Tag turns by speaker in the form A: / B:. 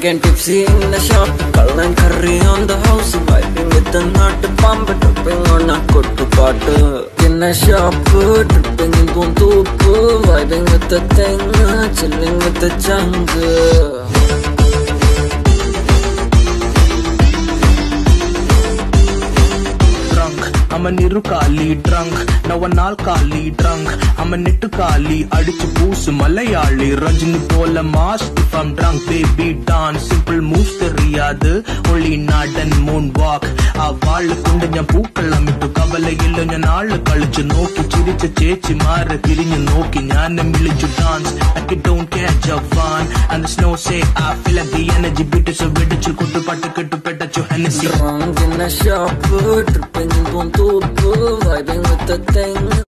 A: Drunk and tipsy in the shop, cull and curry on the house, vibing with the nut pump, tripping on a kuttu paattu. In a shop, tripping in Puntupu, vibing with the thing, chilling with the chunk.
B: I'm a nirukali drunk, now a nalkali drunk. I'm a nittukali, adichu poos Malayali. Rajini pola mask if I'm drunk, baby dance. Simple moves theriyadu, only nod and moonwalk. Aa vaalu kondu njan pookalam ittu kavalayilla njan naalu kalichu nokki chiricha chechi maara thirinju nokki njanam ilichu dance like it don't catch a fun. And the snow say I feel like the energy beat so vidichu kuttu pattu kettu petachu Hennessy.
A: Drunk in a shop, tripping in Puntupu, vibing with the thing.